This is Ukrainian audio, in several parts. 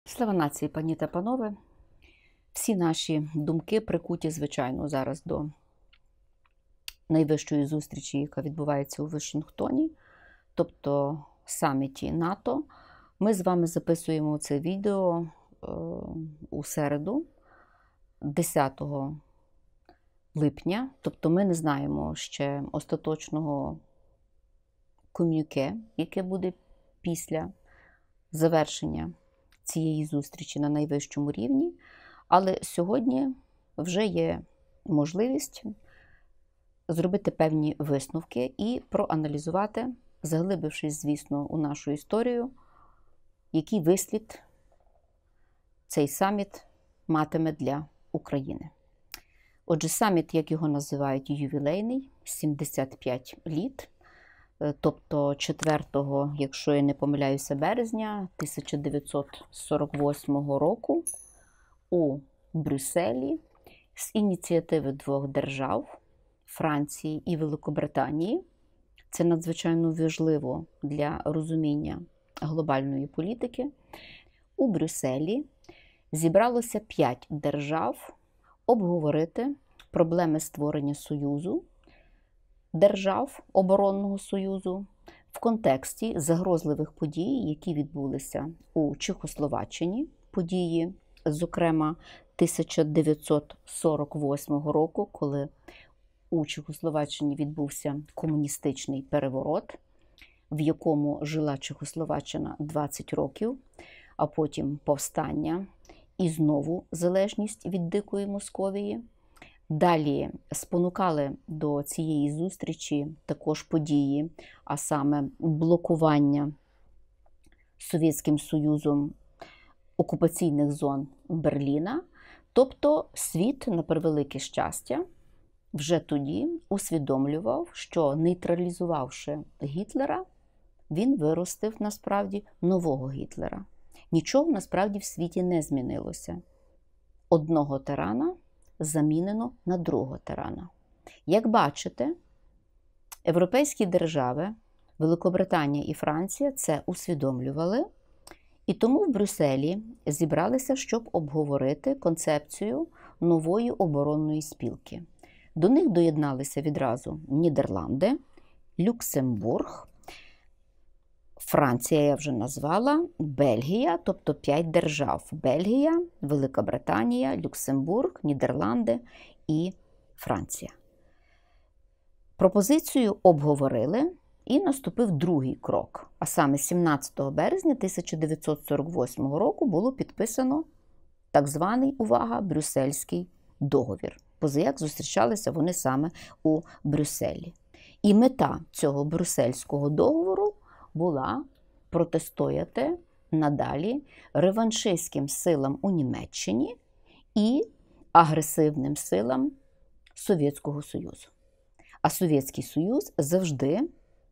Слава нації, пані та панове! Всі наші думки прикуті, звичайно, зараз до найвищої зустрічі, яка відбувається у Вашингтоні, тобто саміті НАТО. Ми з вами записуємо це відео у середу, 10 липня, тобто ми не знаємо ще остаточного ком'юніке, яке буде після завершення цієї зустрічі на найвищому рівні, але сьогодні вже є можливість зробити певні висновки і проаналізувати, заглибившись, звісно, у нашу історію, який вислід цей саміт матиме для України. Отже, саміт, як його називають, ювілейний, 75 літ. Тобто 4-го, якщо я не помиляюся, березня 1948 року у Брюсселі з ініціативи двох держав – Франції і Великобританії. Це надзвичайно важливо для розуміння глобальної політики. У Брюсселі зібралося 5 держав обговорити проблеми створення Союзу, держав оборонного союзу в контексті загрозливих подій, які відбулися у Чехословаччині, події, зокрема, 1948 року, коли у Чехословаччині відбувся комуністичний переворот, в якому жила Чехословаччина 20 років, а потім повстання і знову залежність від Дикої Московії. Далі спонукали до цієї зустрічі також події, а саме блокування Совєтським Союзом окупаційних зон Берліна. Тобто світ, на превелике щастя, вже тоді усвідомлював, що нейтралізувавши Гітлера, він виростив насправді нового Гітлера. Нічого насправді в світі не змінилося. Одного тирана замінено на другого тирана. Як бачите, європейські держави, Великобританія і Франція це усвідомлювали, і тому в Брюсселі зібралися, щоб обговорити концепцію нової оборонної спілки. До них доєдналися відразу Нідерланди, Люксембург, Франція я вже назвала, Бельгія, тобто 5 держав. Бельгія, Велика Британія, Люксембург, Нідерланди і Франція. Пропозицію обговорили і наступив другий крок. А саме 17 березня 1948 року було підписано так званий, увага, Брюссельський договір. Позаяк зустрічалися вони саме у Брюсселі. І мета цього Брюссельського договору була протистояти надалі реваншистським силам у Німеччині і агресивним силам Совєтського Союзу. А Совєтський Союз завжди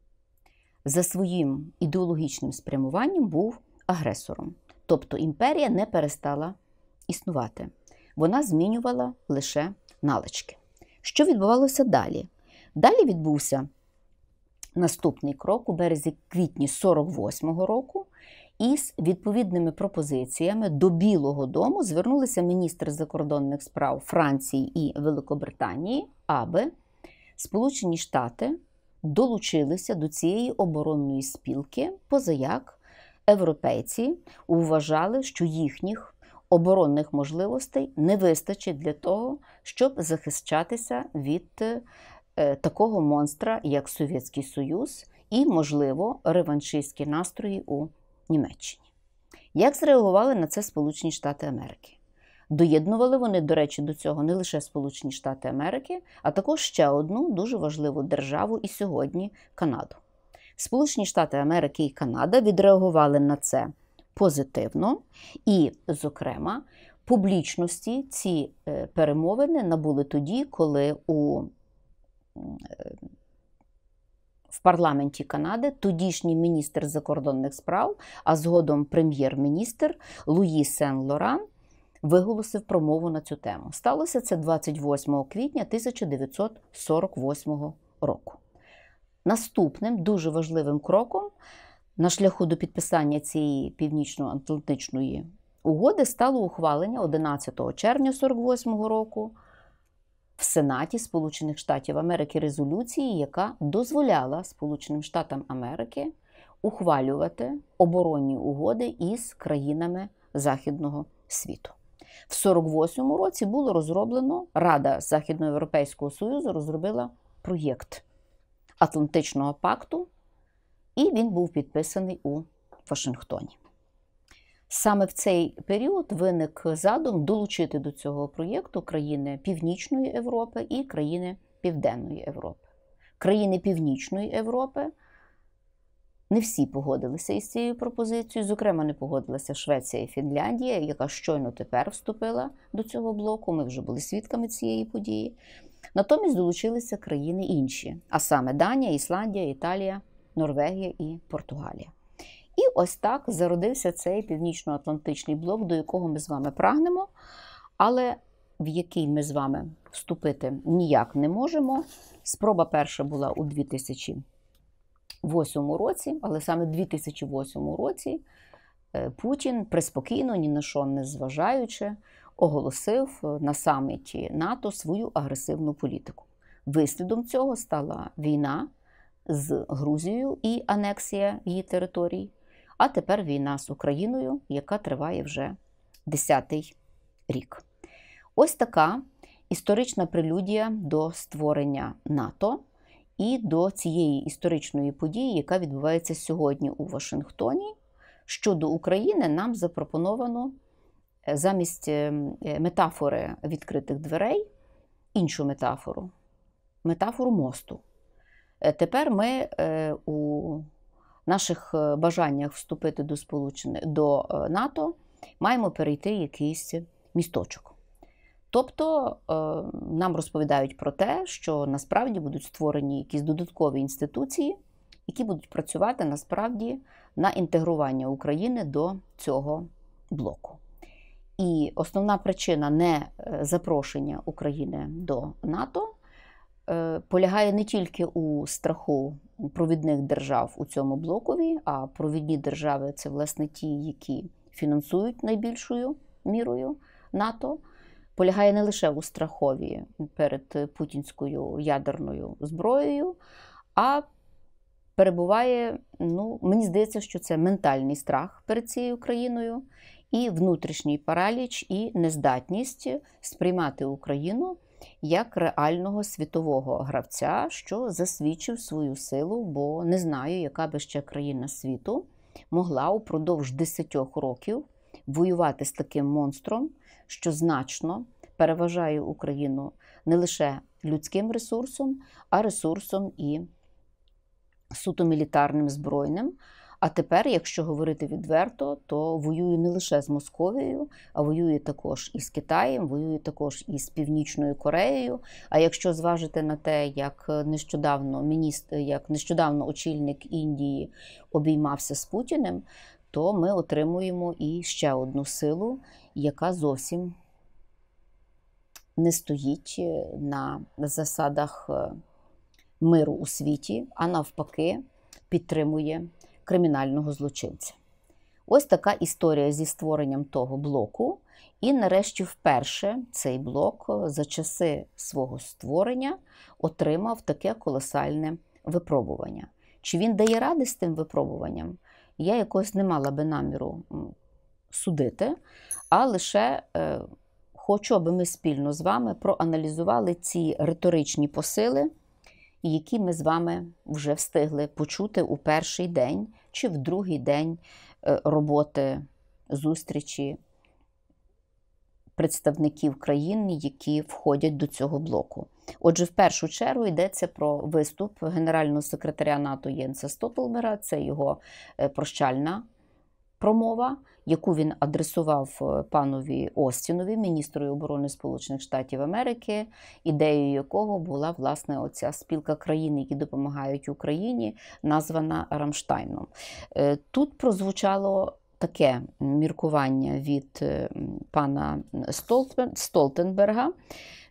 за своїм ідеологічним спрямуванням був агресором. Тобто імперія не перестала існувати. Вона змінювала лише налички. Що відбувалося далі? Далі відбувся наступний крок у березні-квітні 1948 року, із відповідними пропозиціями до Білого дому звернулися міністри закордонних справ Франції і Великобританії, аби Сполучені Штати долучилися до цієї оборонної спілки, позаяк європейці вважали, що їхніх оборонних можливостей не вистачить для того, щоб захищатися від такого монстра, як Совєтський Союз, і, можливо, реваншистські настрої у Німеччині. Як зреагували на це Сполучені Штати Америки? Доєднували вони, до речі, до цього не лише Сполучені Штати Америки, а також ще одну дуже важливу державу і сьогодні – Канаду. Сполучені Штати Америки і Канада відреагували на це позитивно і, зокрема, публічності ці перемовини набули тоді, коли в парламенті Канади тодішній міністр закордонних справ, а згодом прем'єр-міністр Луї Сен-Лоран виголосив промову на цю тему. Сталося це 28 квітня 1948 року. Наступним дуже важливим кроком на шляху до підписання цієї північно-атлантичної угоди стало ухвалення 11 червня 1948 року в Сенаті Сполучених Штатів Америки резолюції, яка дозволяла Сполученим Штатам Америки ухвалювати оборонні угоди із країнами Західного світу. В 1948 році було розроблено, Рада Західноєвропейського Союзу розробила проєкт Атлантичного пакту, і він був підписаний у Вашингтоні. Саме в цей період виник задум долучити до цього проєкту країни Північної Європи і країни Південної Європи. Країни Північної Європи не всі погодилися із цією пропозицією, зокрема не погодилася Швеція і Фінляндія, яка щойно тепер вступила до цього блоку, ми вже були свідками цієї події. Натомість долучилися країни інші, а саме Данія, Ісландія, Італія, Норвегія і Португалія. І ось так зародився цей Північно-Атлантичний блок, до якого ми з вами прагнемо, але в який ми з вами вступити ніяк не можемо. Спроба перша була у 2008 році, але саме в 2008 році Путін приспокійно, ні на що не зважаючи, оголосив на саміті НАТО свою агресивну політику. Вислідом цього стала війна з Грузією і анексія її територій, а тепер війна з Україною, яка триває вже 10-й рік. Ось така історична прелюдія до створення НАТО і до цієї історичної події, яка відбувається сьогодні у Вашингтоні. Щодо України нам запропоновано замість метафори відкритих дверей іншу метафору – метафору мосту. Тепер ми у наших бажаннях вступити до НАТО маємо перейти якийсь місточок. Тобто нам розповідають про те, що насправді будуть створені якісь додаткові інституції, які будуть працювати насправді на інтегрування України до цього блоку. І основна причина не запрошення України до НАТО полягає не тільки у страху провідних держав у цьому блокові, а провідні держави – це, власне, ті, які фінансують найбільшою мірою НАТО, полягає не лише у страхові перед путінською ядерною зброєю, а перебуває, мені здається, що це ментальний страх перед цією країною і внутрішній параліч, і нездатність сприймати Україну як реального світового гравця, що засвідчив свою силу, бо не знаю, яка би ще країна світу могла упродовж 10 років воювати з таким монстром, що значно переважає Україну не лише людським ресурсом, а ресурсом і суто мілітарним, збройним. А тепер, якщо говорити відверто, то воює не лише з Московією, а воює також і з Китаєм, воює також і з Північною Кореєю. А якщо зважити на те, як нещодавно очільник Індії обіймався з Путіним, то ми отримуємо і ще одну силу, яка зовсім не стоїть на засадах миру у світі, а навпаки підтримує кримінального злочинця. Ось така історія зі створенням того блоку. І нарешті вперше цей блок за часи свого створення отримав таке колосальне випробування. Чи він дає ради з тим випробуванням? Я якось не мала би наміру судити, а лише хочу, аби ми спільно з вами проаналізували ці риторичні посили, які ми з вами вже встигли почути у перший день чи в другий день роботи, зустрічі представників країн, які входять до цього блоку. Отже, в першу чергу йдеться про виступ генерального секретаря НАТО Єнса Столтенберга, це його прощальна промова, яку він адресував панові Остінові, міністру оборони Сполучених Штатів Америки, ідеєю якого була, власне, оця спілка країн, які допомагають Україні, названа Рамштайном. Тут прозвучало таке міркування від пана Столтенберга,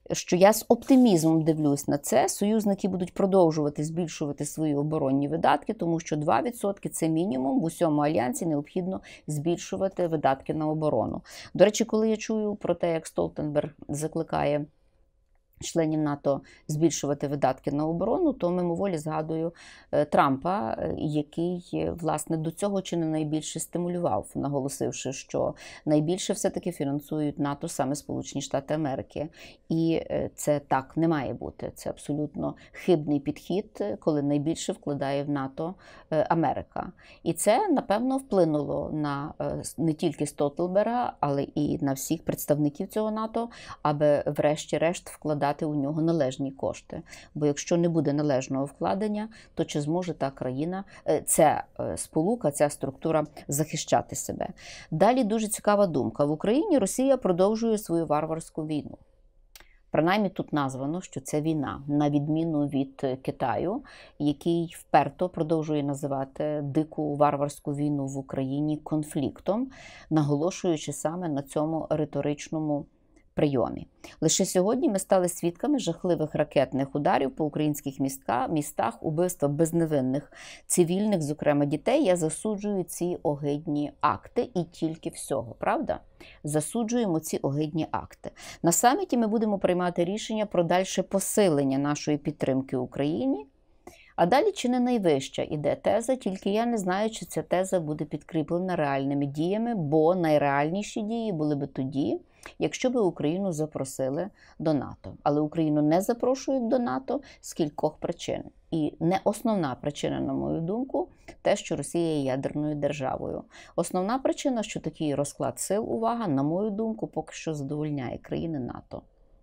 що я з оптимізмом дивлюсь на це. Союзники будуть продовжувати збільшувати свої оборонні видатки, тому що 2% – це мінімум. В усьому альянсі необхідно збільшувати видатки на оборону. До речі, коли я чую про те, як Столтенберг закликає членів НАТО збільшувати видатки на оборону, то мимоволі згадую Трампа, який, власне, до цього чи не найбільше стимулював, наголосивши, що найбільше все-таки фінансують НАТО саме Сполучені Штати Америки. І це так не має бути. Це абсолютно хибний підхід, коли найбільше вкладає в НАТО Америка. І це, напевно, вплинуло на не тільки Столтенберга, але і на всіх представників цього НАТО, аби врешті-решт вкладати у нього належні кошти. Бо якщо не буде належного вкладення, то чи зможе та країна, ця сполука, ця структура захищати себе? Далі дуже цікава думка. В Україні Росія продовжує свою варварську війну. Принаймні тут названо, що це війна, на відміну від Китаю, який вперто продовжує називати дику варварську війну в Україні конфліктом, наголошуючи саме на цьому риторичному прийомі. Лише сьогодні ми стали свідками жахливих ракетних ударів по українських містах, убивства безневинних цивільних, зокрема дітей. Я засуджую ці огидні акти і тільки всього, правда? Засуджуємо ці огидні акти. На саміті ми будемо приймати рішення про дальше посилення нашої підтримки Україні. А далі чи не найвища іде теза, тільки я не знаю, чи ця теза буде підкріплена реальними діями, бо найреальніші дії були би тоді, якщо би Україну запросили до НАТО. Але Україну не запрошують до НАТО з кількох причин. І не основна причина, на мою думку, те, що Росія є ядерною державою. Основна причина, що такий розклад сил, увага, на мою думку, поки що задовольняє країни НАТО,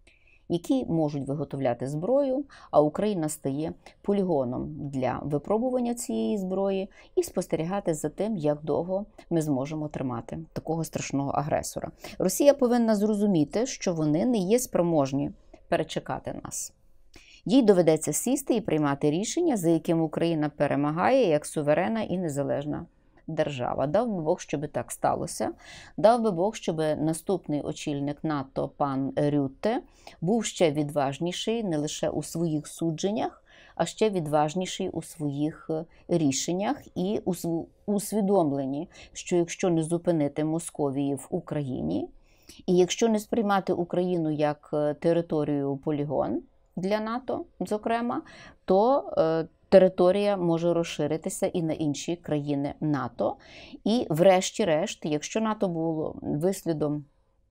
які можуть виготовляти зброю, а Україна стає полігоном для випробування цієї зброї і спостерігати за тим, як довго ми зможемо тримати такого страшного агресора. Росія повинна зрозуміти, що вони не є спроможні перечекати нас. Їй доведеться сісти і приймати рішення, за яким Україна перемагає як суверенна і незалежна держава. Дав би Бог, щоб так сталося. Дав би Бог, щоб наступний очільник НАТО, пан Рютте, був ще відважніший не лише у своїх судженнях, а ще відважніший у своїх рішеннях і у усвідомленні, що якщо не зупинити Московії в Україні, і якщо не сприймати Україну як територію полігон для НАТО, зокрема, то територія може розширитися і на інші країни НАТО. І врешті-решт, якщо НАТО було вислідом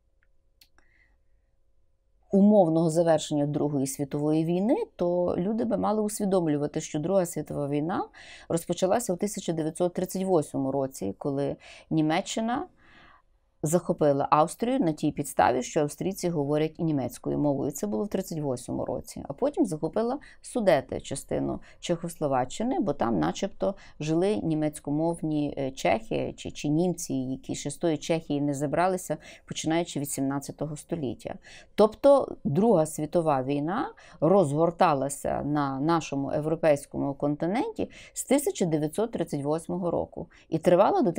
умовного завершення Другої світової війни, то люди би мали усвідомлювати, що Друга світова війна розпочалася у 1938 році, коли Німеччина захопила Австрію на тій підставі, що австрійці говорять німецькою мовою. Це було в 1938 році. А потім захопила Судети, частину Чехословаччини, бо там начебто жили німецькомовні чехи чи німці, які ще з тої Чехії не забралися, починаючи від 17 століття. Тобто Друга світова війна розгорталася на нашому європейському континенті з 1938 року і тривала до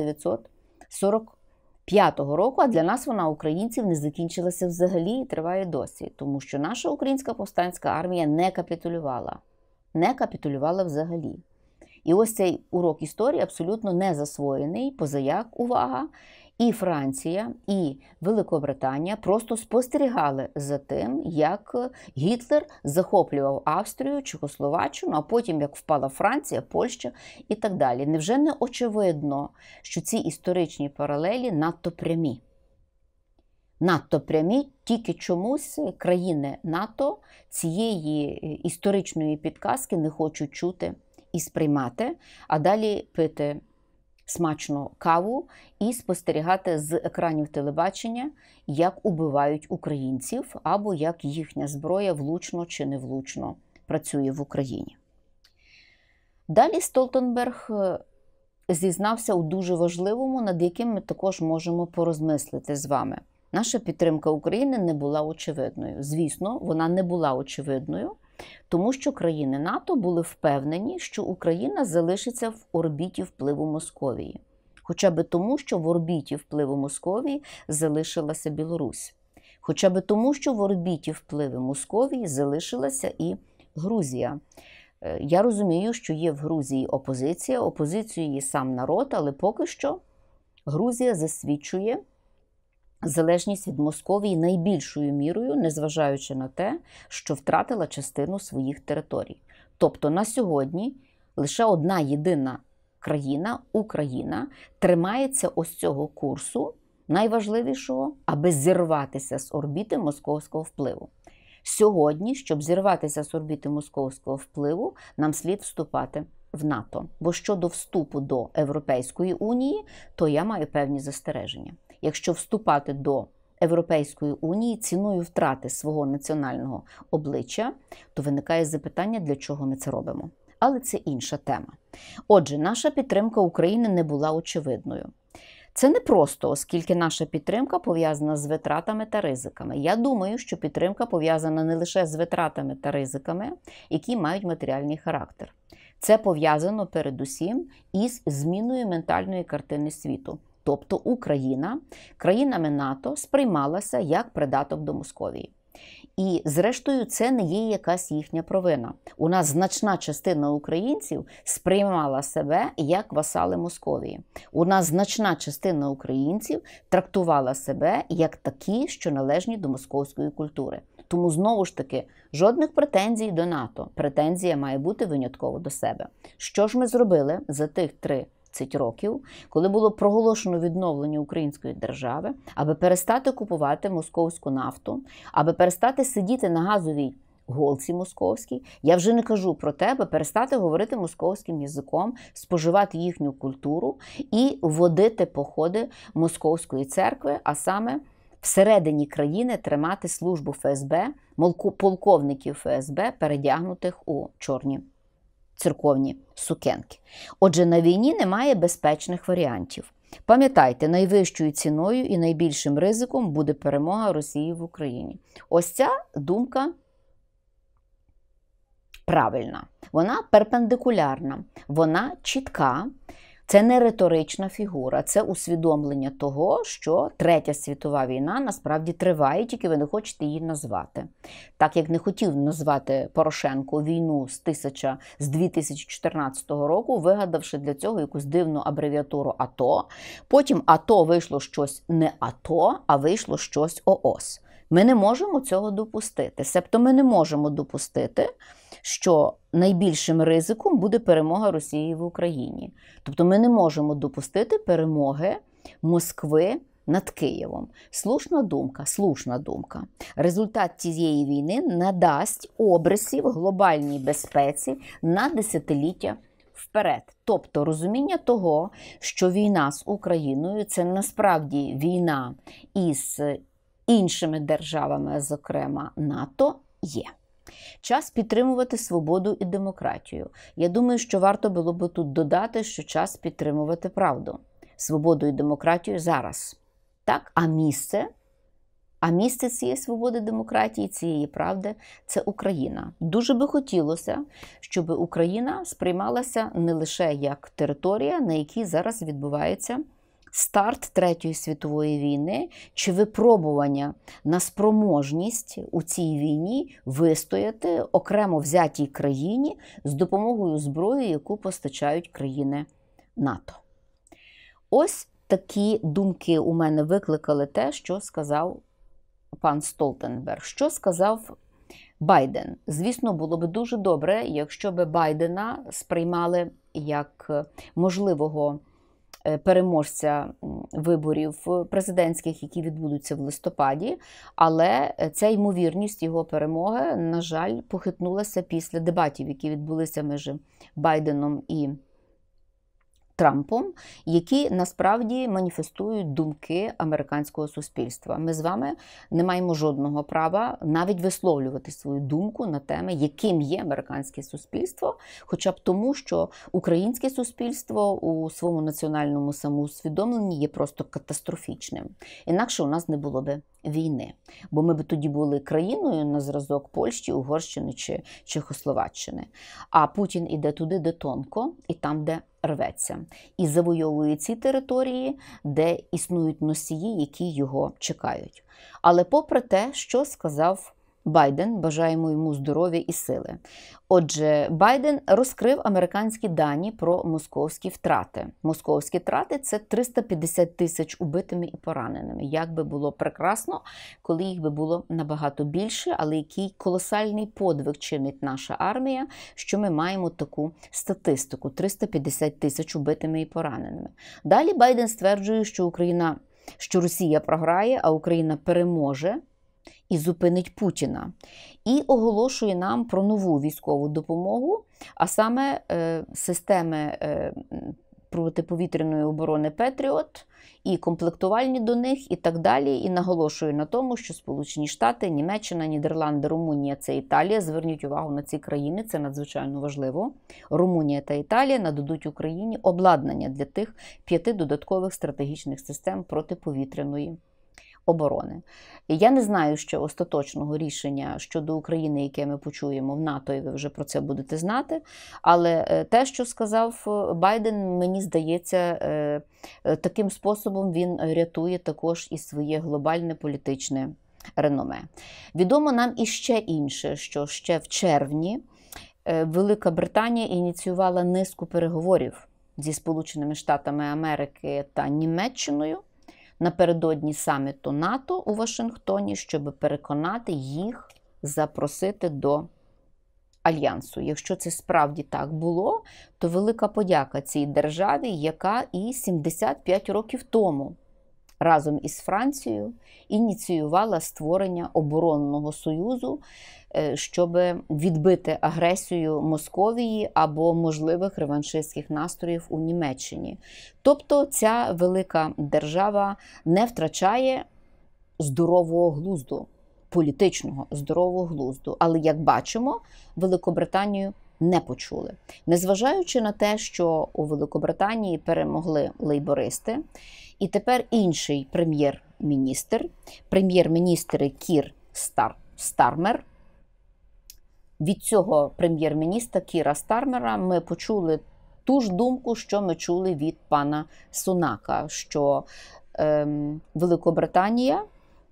1945 року, а для нас вона, українців, не закінчилася взагалі і триває досі, тому що наша українська повстанська армія не капітулювала. Не капітулювала взагалі. І ось цей урок історії абсолютно не засвоєний, позаяк, увага, і Франція, і Великобританія просто спостерігали за тим, як Гітлер захоплював Австрію, Чехословаччину, а потім як впала Франція, Польща і так далі. Невже не очевидно, що ці історичні паралелі надто прямі? Надто прямі, тільки чомусь країни НАТО цієї історичної підказки не хочуть чути і сприймати, а далі пити смачно каву і спостерігати з екранів телебачення, як убивають українців, або як їхня зброя влучно чи невлучно працює в Україні. Далі Столтенберг зізнався у дуже важливому, над яким ми також можемо порозмислити з вами. Наша підтримка України не була очевидною. Звісно, вона не була очевидною, тому що країни НАТО були впевнені, що Україна залишиться в орбіті впливу Московії. Хоча б тому, що в орбіті впливу Московії залишилася Білорусь. Хоча б тому, що в орбіті впливу Московії залишилася і Грузія. Я розумію, що є в Грузії опозиція, опозицією є сам народ, але поки що Грузія засвідчує залежність від Московії найбільшою мірою, незважаючи на те, що втратила частину своїх територій. Тобто на сьогодні лише одна єдина країна, Україна, тримається ось цього курсу, найважливішого, аби зірватися з орбіти московського впливу. Сьогодні, щоб зірватися з орбіти московського впливу, нам слід вступати в НАТО. Бо щодо вступу до Європейської Унії, то я маю певні застереження. Якщо вступати до Європейської Унії ціною втрати свого національного обличчя, то виникає запитання, для чого ми це робимо. Але це інша тема. Отже, наша підтримка України не була очевидною. Це не просто, оскільки наша підтримка пов'язана з витратами та ризиками. Я думаю, що підтримка пов'язана не лише з витратами та ризиками, які мають матеріальний характер. Це пов'язано передусім із зміною ментальної картини світу. Тобто Україна країнами НАТО сприймалася як придаток до Московії. І, зрештою, це не є якась їхня провина. У нас значна частина українців сприймала себе як васали Московії. У нас значна частина українців трактувала себе як такі, що належні до московської культури. Тому, знову ж таки, жодних претензій до НАТО. Претензія має бути винятково до себе. Що ж ми зробили за тих 30 років, коли було проголошено відновлення української держави, аби перестати купувати московську нафту, аби перестати сидіти на газовій голці московській? Я вже не кажу про те, аби перестати говорити московським язиком, споживати їхню культуру і водити походи московської церкви, а саме всередині країни тримати службу ФСБ, полковників ФСБ, передягнутих у чорні церковні сукенки. Отже, на війні немає безпечних варіантів. Пам'ятайте, найвищою ціною і найбільшим ризиком буде перемога Росії в Україні. Ось ця думка правильна. Вона перпендикулярна, вона чітка. Це не риторична фігура, це усвідомлення того, що Третя світова війна насправді триває, тільки ви не хочете її назвати. Так як не хотів назвати Порошенко війну з 2014 року, вигадавши для цього якусь дивну абревіатуру АТО. Потім АТО вийшло щось не АТО, а вийшло щось ООС. Ми не можемо цього допустити. Себто ми не можемо допустити, що найбільшим ризиком буде перемога Росії в Україні. Тобто ми не можемо допустити перемоги Москви над Києвом. Слушна думка. Результат цієї війни надасть обрисів глобальній безпеці на десятиліття вперед. Тобто розуміння того, що війна з Україною – це насправді війна із іншими державами, зокрема НАТО, є. Час підтримувати свободу і демократію. Я думаю, що варто було би тут додати, що час підтримувати правду, свободу і демократію зараз. Так? А місце цієї свободи, демократії, цієї правди – це Україна. Дуже би хотілося, щоб Україна сприймалася не лише як територія, на якій зараз відбувається старт Третьої світової війни чи випробування на спроможність у цій війні вистояти окремо взятій країні з допомогою зброї, яку постачають країни НАТО. Ось такі думки у мене викликали те, що сказав пан Столтенберг. Що сказав Байден? Звісно, було б дуже добре, якщо б Байдена сприймали як можливого переможця виборів президентських, які відбудуться в листопаді, але ця ймовірність його перемоги, на жаль, похитнулася після дебатів, які відбулися між Байденом і Трампом, які насправді маніфестують думки американського суспільства. Ми з вами не маємо жодного права навіть висловлювати свою думку на теми, яким є американське суспільство, хоча б тому, що українське суспільство у своєму національному самоусвідомленні є просто катастрофічним. Інакше у нас не було би війни, бо ми б тоді були країною на зразок Польщі, Угорщини чи Чехословаччини. А Путін іде туди, де тонко, і там, де рветься і завойовує ці території, де існують носії, які його чекають. Але попри те, що сказав Байден, бажаємо йому здоров'я і сили. Отже, Байден розкрив американські дані про московські втрати. Московські втрати – це 350 тисяч убитими і пораненими. Як би було прекрасно, коли їх би було набагато більше, але який колосальний подвиг чинить наша армія, що ми маємо таку статистику – 350 тисяч убитими і пораненими. Далі Байден стверджує, що Росія програє, а Україна переможе і зупинить Путіна. І оголошує нам про нову військову допомогу, а саме системи протиповітряної оборони «Петріот», і комплектувальні до них, і так далі. І наголошує на тому, що Сполучені Штати, Німеччина, Нідерланди, Румунія – це Італія. Зверніть увагу на ці країни, це надзвичайно важливо. Румунія та Італія нададуть Україні обладнання для тих 5 додаткових стратегічних систем протиповітряної оборони. Я не знаю ще остаточного рішення щодо України, яке ми почуємо в НАТО, і ви вже про це будете знати. Але те, що сказав Байден, мені здається, таким способом він рятує також і своє глобальне політичне реноме. Відомо нам іще інше, що ще в червні Велика Британія ініціювала низку переговорів зі Сполученими Штатами Америки та Німеччиною напередодні саміту НАТО у Вашингтоні, щоб переконати їх запросити до Альянсу. Якщо це справді так було, то велика подяка цій державі, яка і 75 років тому разом із Францією ініціювала створення оборонного союзу, щоб відбити агресію Московії або можливих реваншистських настроїв у Німеччині. Тобто ця велика держава не втрачає здорового глузду, політичного здорового глузду. Але, як бачимо, Великобританію не почули. Незважаючи на те, що у Великобританії перемогли лейбористи, і тепер інший прем'єр-міністр Кір Стармер. Від цього прем'єр-міністра Кіра Стармера ми почули ту ж думку, що ми чули від пана Сунака, що Великобританія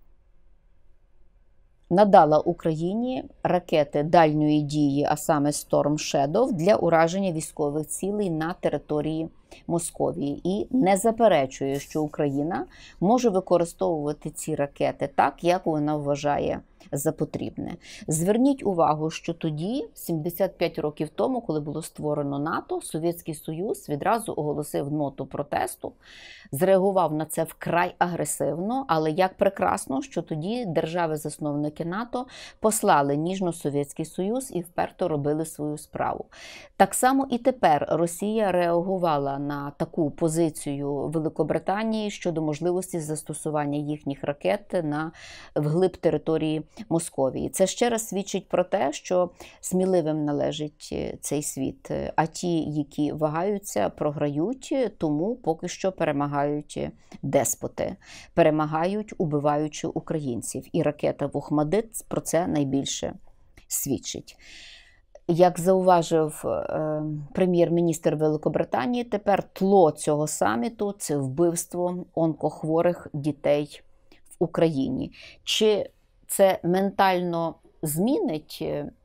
надала Україні ракети дальньої дії, а саме Storm Shadow, для ураження військових цілей на території Московії. І не заперечує, що Україна може використовувати ці ракети так, як вона вважає за потрібне. Зверніть увагу, що тоді, 75 років тому, коли було створено НАТО, Совєтський Союз відразу оголосив ноту протесту, зреагував на це вкрай агресивно, але як прекрасно, що тоді держави-засновники НАТО послали ніжно Совєтський Союз і вперто робили свою справу. Так само і тепер Росія реагувала на таку позицію Великобританії щодо можливості застосування їхніх ракет вглиб території Московії. Це ще раз свідчить про те, що сміливим належить цей світ, а ті, які вагаються, програють, тому поки що перемагають деспоти, перемагають, убиваючи українців. І ракета в Охмадит про це найбільше свідчить. Як зауважив прем'єр-міністр Великобританії, тепер тло цього саміту – це вбивство онкохворих дітей в Україні. Чи це ментально змінить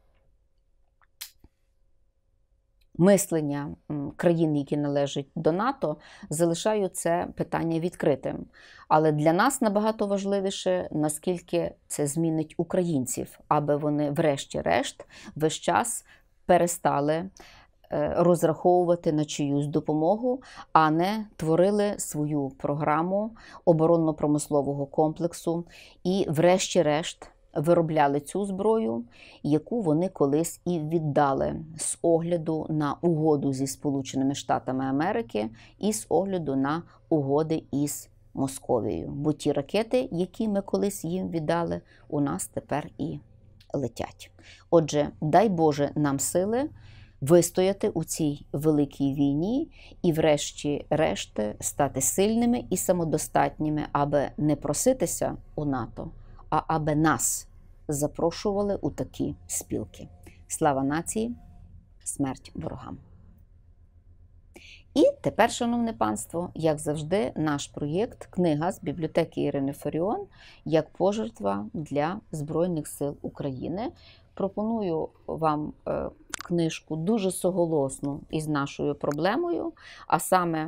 мислення країн, які належать до НАТО, залишаю це питання відкритим. Але для нас набагато важливіше, наскільки це змінить українців, аби вони врешті-решт весь час перестали розраховувати на чиюсь допомогу, а не творили свою програму оборонно-промислового комплексу і врешті-решт виробляли цю зброю, яку вони колись і віддали з огляду на угоду зі Сполученими Штатами Америки і з огляду на угоди із Московією. Бо ті ракети, які ми колись їм віддали, у нас тепер і летять. Отже, дай Боже нам сили вистояти у цій великій війні і врешті-решт стати сильними і самодостатніми, аби не проситися у НАТО, а аби нас запрошували у такі спілки. Слава нації, смерть ворогам! І тепер, шановне панство, як завжди, наш проєкт «Книга з бібліотеки Ірини Фаріон» як пожертва для Збройних сил України. Пропоную вам книжку дуже суголосну із нашою проблемою, а саме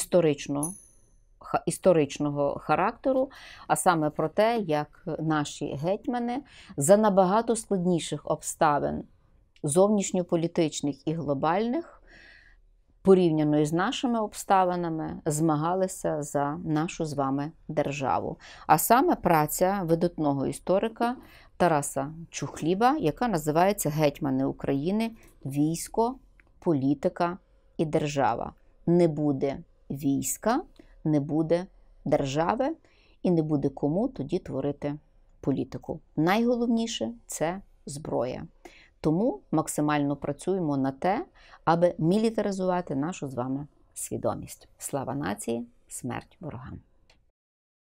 історичного характеру, а саме про те, як наші гетьмани за набагато складніших обставин зовнішньополітичних і глобальних, порівняно із нашими обставинами, змагалися за нашу з вами державу. А саме праця видатного історика Тараса Чухліба, яка називається «Гетьмани України. Військо, політика і держава». Не буде війська, не буде держави і не буде кому тоді творити політику. Найголовніше – це зброя. Тому максимально працюємо на те, аби мілітаризувати нашу з вами свідомість. Слава нації, смерть ворогам!